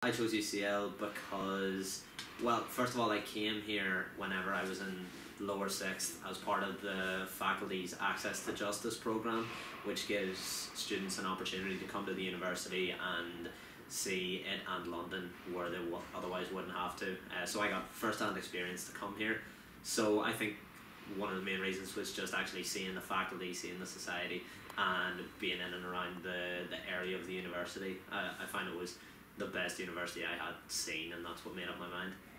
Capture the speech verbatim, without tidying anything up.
I chose U C L because, well, first of all, I came here whenever I was in lower sixth as part of the faculty's Access to Justice programme, which gives students an opportunity to come to the university and see it and London where they w- otherwise wouldn't have to. Uh, so I got first-hand experience to come here. So I think one of the main reasons was just actually seeing the faculty, seeing the society, and being in and around the, the area of the university. Uh, I find it was the best university I had seen, and that's what made up my mind.